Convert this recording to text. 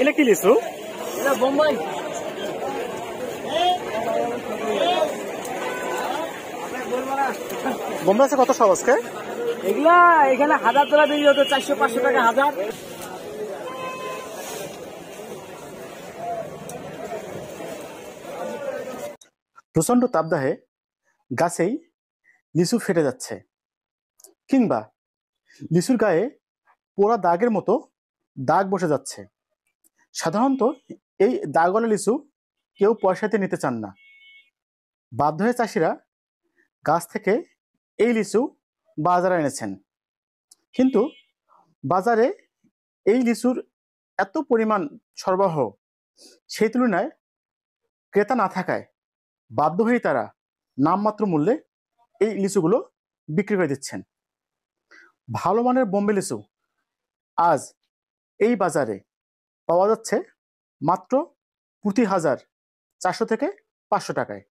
এটা কি লিচু? এটা বোম্বাই। বোম্বাই আছে কত সব আজকে? এগুলা এখানে 1000 টাকা বিক্রি হতো, 400-500 টাকা হাজার। প্রচন্ড তাপদাহে গাছেই লিচু ফেটে যাচ্ছে, কিংবা লিচুর গায়ে পোড়া দাগের মতো দাগ বসে যাচ্ছে। সাধারণত এই দাগওয়ালা লিচু কেউ পয়সাতে নিতে চান না। বাধ্য হয়ে চাষিরা গাছ থেকে এই লিচু বাজারে এনেছেন। কিন্তু বাজারে এই লিচুর এত পরিমাণ সরবরাহ, সেই তুলনায় ক্রেতা না থাকায় বাধ্য হয়েই তারা নামমাত্র মূল্যে এই লিচুগুলো বিক্রি করে দিচ্ছেন। ভালো মানের বোম্বে লিচু আজ এই বাজারে পাওয়া যাচ্ছে মাত্র প্রতি হাজার 400 থেকে 500 টাকায়।